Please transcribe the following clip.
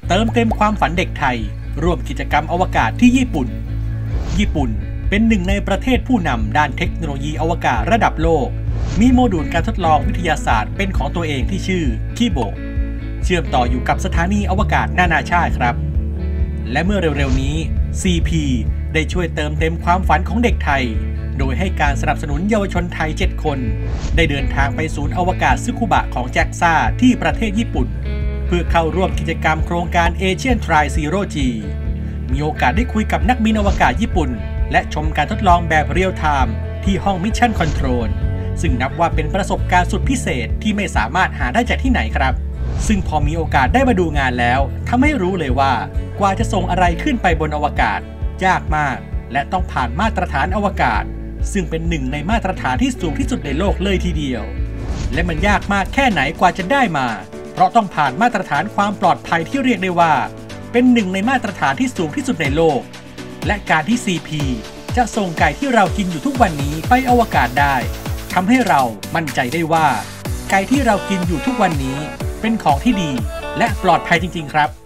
เติมเต็มความฝันเด็กไทยร่วมกิจกรรมอวกาศที่ญี่ปุ่นเป็นหนึ่งในประเทศผู้นำด้านเทคโนโลยีอวกาศระดับโลกมีโมดูลการทดลองวิทยาศาสตร์เป็นของตัวเองที่ชื่อคิโบเชื่อมต่ออยู่กับสถานีอวกาศนานาชาติครับและเมื่อเร็วๆนี้ CP ได้ช่วยเติมเต็มความฝันของเด็กไทยโดยให้การสนับสนุนเยาวชนไทย7คนได้เดินทางไปศูนย์อวกาศซึคุบะของแจ็กซ่าที่ประเทศญี่ปุ่นเพื่อเข้าร่วมกิจกรรมโครงการ Asian Tri Zero G มีโอกาสได้คุยกับนักบินอวกาศญี่ปุ่นและชมการทดลองแบบเรียลไทม์ที่ห้องมิชชั่นคอนโทรลซึ่งนับว่าเป็นประสบการณ์สุดพิเศษที่ไม่สามารถหาได้จากที่ไหนครับซึ่งพอมีโอกาสได้มาดูงานแล้วทำให้รู้เลยว่ากว่าจะส่งอะไรขึ้นไปบนอวกาศยากมากและต้องผ่านมาตรฐานอวกาศซึ่งเป็นหนึ่งในมาตรฐานที่สูงที่สุดในโลกเลยทีเดียวและมันยากมากแค่ไหนกว่าจะได้มาเพราะต้องผ่านมาตรฐานความปลอดภัยที่เรียกได้ว่าเป็นหนึ่งในมาตรฐานที่สูงที่สุดในโลกและการที่ CP จะส่งไก่ที่เรากินอยู่ทุกวันนี้ไปอวกาศได้ทำให้เรามั่นใจได้ว่าไก่ที่เรากินอยู่ทุกวันนี้เป็นของที่ดีและปลอดภัยจริงๆครับ